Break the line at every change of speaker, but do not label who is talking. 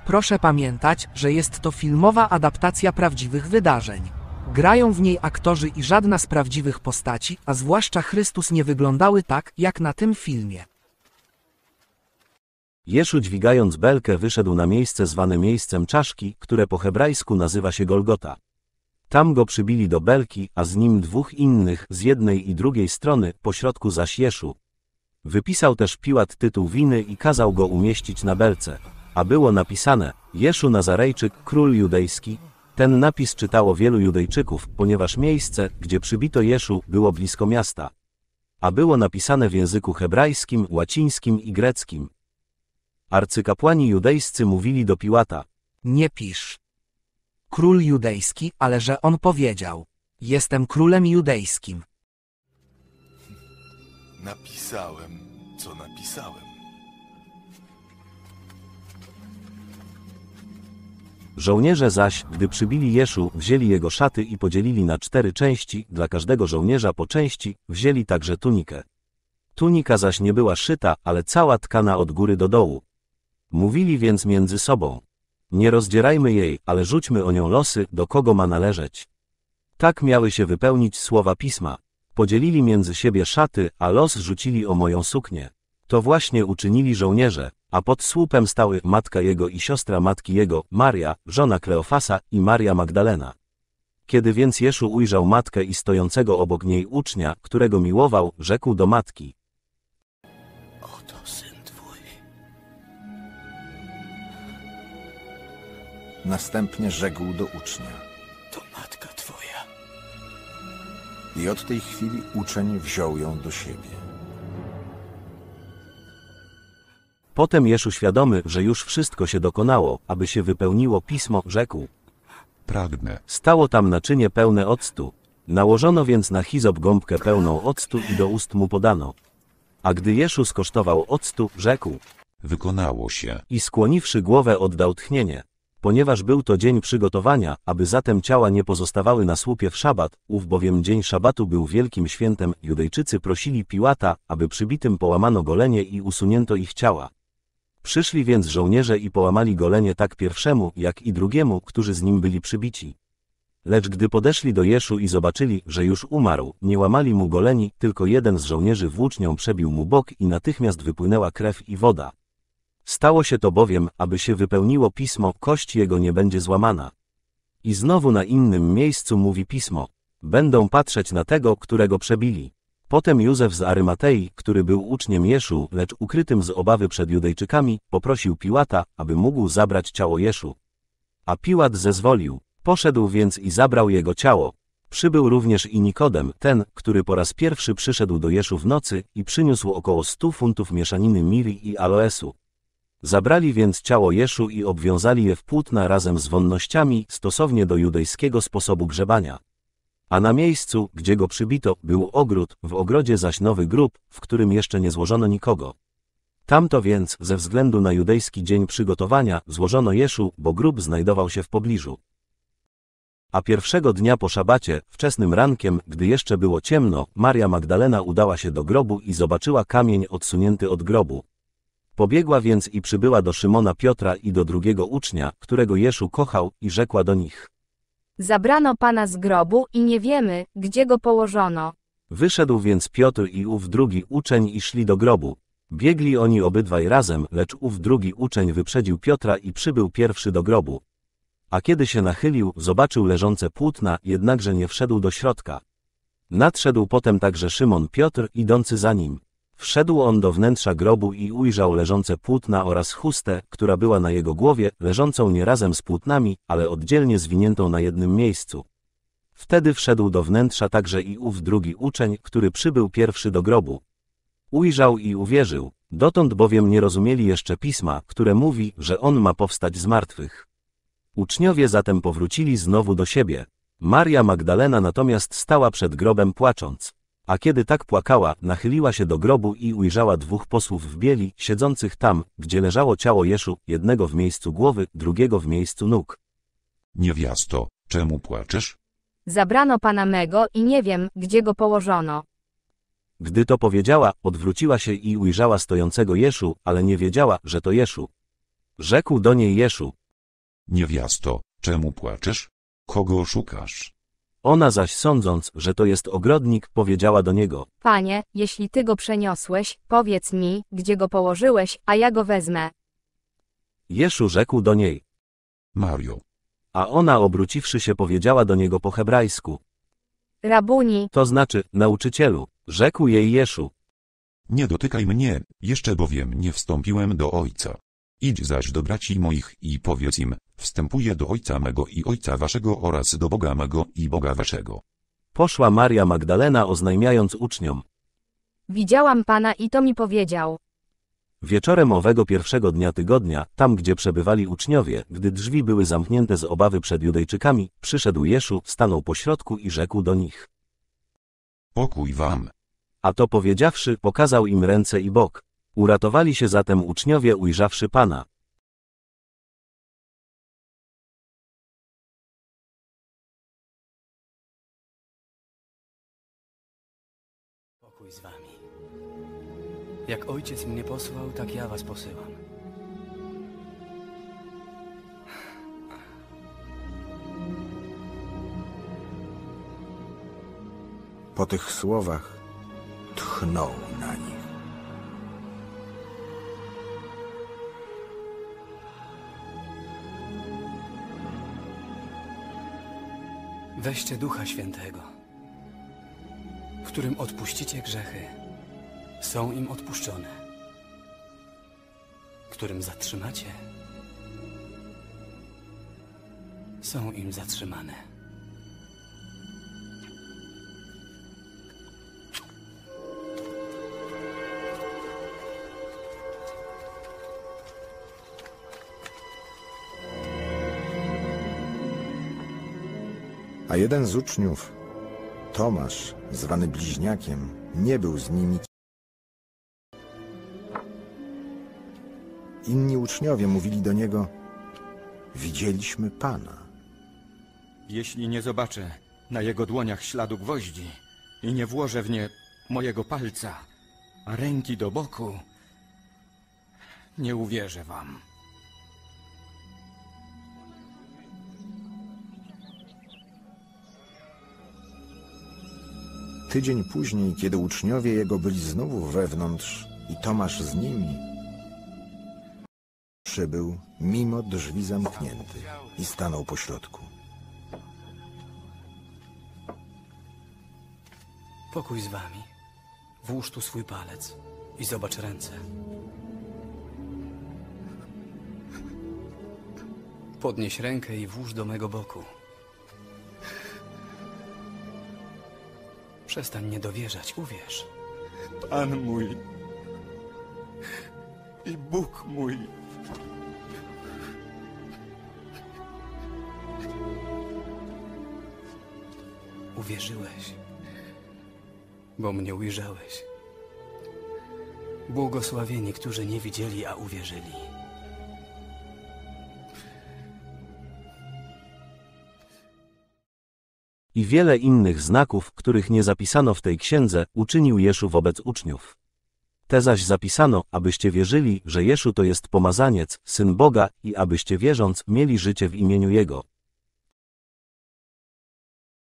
Proszę pamiętać, że jest to filmowa adaptacja prawdziwych wydarzeń. Grają w niej aktorzy i żadna z prawdziwych postaci, a zwłaszcza Chrystus, nie wyglądały tak, jak na tym filmie.
Jeszu, dźwigając belkę, wyszedł na miejsce zwane miejscem czaszki, które po hebrajsku nazywa się Golgota. Tam go przybili do belki, a z nim dwóch innych, z jednej i drugiej strony, pośrodku zaś Jeszu. Wypisał też Piłat tytuł winy i kazał go umieścić na belce. A było napisane: Jeszu Nazarejczyk, król judejski. Ten napis czytało wielu Judejczyków, ponieważ miejsce, gdzie przybito Jeszu, było blisko miasta. A było napisane w języku hebrajskim, łacińskim i greckim. Arcykapłani judejscy mówili do Piłata:
Nie pisz król judejski, ale że on powiedział: jestem królem judejskim.
Napisałem, co napisałem.
Żołnierze zaś, gdy przybili Jeszu, wzięli jego szaty i podzielili na 4 części, dla każdego żołnierza po części, wzięli także tunikę. Tunika zaś nie była szyta, ale cała tkana od góry do dołu. Mówili więc między sobą: nie rozdzierajmy jej, ale rzućmy o nią losy, do kogo ma należeć. Tak miały się wypełnić słowa Pisma. Podzielili między siebie szaty, a los rzucili o moją suknię. To właśnie uczynili żołnierze, a pod słupem stały matka jego i siostra matki jego, Maria, żona Kleofasa, i Maria Magdalena. Kiedy więc Jeszu ujrzał matkę i stojącego obok niej ucznia, którego miłował, rzekł do matki:
Oto syn twój.
Następnie rzekł do ucznia:
To matka twoja.
I od tej chwili uczeń wziął ją do siebie.
Potem Jeszu, świadomy, że już wszystko się dokonało, aby się wypełniło Pismo, rzekł:
Pragnę.
Stało tam naczynie pełne octu. Nałożono więc na hizop gąbkę pełną octu i do ust mu podano. A gdy Jeszu skosztował octu, rzekł:
Wykonało się.
I skłoniwszy głowę, oddał tchnienie. Ponieważ był to dzień przygotowania, aby zatem ciała nie pozostawały na słupie w szabat, ów bowiem dzień szabatu był wielkim świętem, Judejczycy prosili Piłata, aby przybitym połamano golenie i usunięto ich ciała. Przyszli więc żołnierze i połamali golenie tak pierwszemu, jak i drugiemu, którzy z nim byli przybici. Lecz gdy podeszli do Jeszu i zobaczyli, że już umarł, nie łamali mu goleni, tylko jeden z żołnierzy włócznią przebił mu bok i natychmiast wypłynęła krew i woda. Stało się to bowiem, aby się wypełniło Pismo, kość jego nie będzie złamana. I znowu na innym miejscu mówi Pismo: będą patrzeć na tego, którego przebili. Potem Józef z Arymatei, który był uczniem Jeszu, lecz ukrytym z obawy przed Judejczykami, poprosił Piłata, aby mógł zabrać ciało Jeszu. A Piłat zezwolił. Poszedł więc i zabrał jego ciało. Przybył również i Nikodem, ten, który po raz pierwszy przyszedł do Jeszu w nocy i przyniósł około 100 funtów mieszaniny mirii i aloesu. Zabrali więc ciało Jeszu i obwiązali je w płótna razem z wonnościami, stosownie do judejskiego sposobu grzebania. A na miejscu, gdzie go przybito, był ogród, w ogrodzie zaś nowy grób, w którym jeszcze nie złożono nikogo. Tamto więc, ze względu na judejski dzień przygotowania, złożono Jeszu, bo grób znajdował się w pobliżu. A pierwszego dnia po szabacie, wczesnym rankiem, gdy jeszcze było ciemno, Maria Magdalena udała się do grobu i zobaczyła kamień odsunięty od grobu. Pobiegła więc i przybyła do Szymona Piotra i do drugiego ucznia, którego Jeszu kochał, i rzekła do nich:
Zabrano Pana z grobu i nie wiemy, gdzie go położono.
Wyszedł więc Piotr i ów drugi uczeń i szli do grobu. Biegli oni obydwaj razem, lecz ów drugi uczeń wyprzedził Piotra i przybył pierwszy do grobu. A kiedy się nachylił, zobaczył leżące płótna, jednakże nie wszedł do środka. Nadszedł potem także Szymon Piotr, idący za nim. Wszedł on do wnętrza grobu i ujrzał leżące płótna oraz chustę, która była na jego głowie, leżącą nie razem z płótnami, ale oddzielnie zwiniętą na jednym miejscu. Wtedy wszedł do wnętrza także i ów drugi uczeń, który przybył pierwszy do grobu. Ujrzał i uwierzył, dotąd bowiem nie rozumieli jeszcze Pisma, które mówi, że on ma powstać z martwych. Uczniowie zatem powrócili znowu do siebie. Maria Magdalena natomiast stała przed grobem płacząc. A kiedy tak płakała, nachyliła się do grobu i ujrzała dwóch posłów w bieli, siedzących tam, gdzie leżało ciało Jeszu, jednego w miejscu głowy, drugiego w miejscu nóg.
Niewiasto, czemu płaczesz?
Zabrano Pana mego i nie wiem, gdzie go położono.
Gdy to powiedziała, odwróciła się i ujrzała stojącego Jeszu, ale nie wiedziała, że to Jeszu. Rzekł do niej Jeszu.
Niewiasto, czemu płaczesz? Kogo szukasz?
Ona zaś sądząc, że to jest ogrodnik, powiedziała do niego.
Panie, jeśli ty go przeniosłeś, powiedz mi, gdzie go położyłeś, a ja go wezmę.
Jeszu rzekł do niej.
Mario.
A ona obróciwszy się powiedziała do niego po hebrajsku.
Rabuni,
To znaczy, nauczycielu. Rzekł jej Jeszu.
Nie dotykaj mnie, jeszcze bowiem nie wstąpiłem do Ojca. Idź zaś do braci moich i powiedz im, wstępuję do Ojca mego i Ojca waszego oraz do Boga mego i Boga waszego.
Poszła Maria Magdalena oznajmiając uczniom.
widziałam Pana i to mi powiedział.
Wieczorem owego pierwszego dnia tygodnia, tam gdzie przebywali uczniowie, gdy drzwi były zamknięte z obawy przed Judejczykami, przyszedł Jeszu, stanął pośrodku i rzekł do nich.
Pokój wam.
A to powiedziawszy, pokazał im ręce i bok. Uratowali się zatem uczniowie ujrzawszy Pana.
Pokój z wami. Jak ojciec mnie posłał, tak ja was posyłam.
Po tych słowach tchnął na nich.
Weźcie Ducha Świętego, w którym odpuścicie grzechy, są im odpuszczone. Którym zatrzymacie, są im zatrzymane.
A jeden z uczniów, Tomasz, zwany Bliźniakiem, nie był z nimi. Inni uczniowie mówili do niego, widzieliśmy Pana.
Jeśli nie zobaczę na jego dłoniach śladu gwoździ i nie włożę w nie mojego palca, a ręki do boku, nie uwierzę wam.
Tydzień później, kiedy uczniowie jego byli znowu wewnątrz i Tomasz z nimi, przybył mimo drzwi zamkniętych i stanął pośrodku.
Pokój z wami. Włóż tu swój palec i zobacz ręce. Podnieś rękę i włóż do mego boku. Przestań niedowierzać, uwierz.
Pan mój i Bóg mój.
Uwierzyłeś, bo mnie ujrzałeś. Błogosławieni, którzy nie widzieli, a uwierzyli.
I wiele innych znaków, których nie zapisano w tej księdze, uczynił Jeszu wobec uczniów. Te zaś zapisano, abyście wierzyli, że Jeszu to jest pomazaniec, Syn Boga i abyście wierząc, mieli życie w imieniu Jego.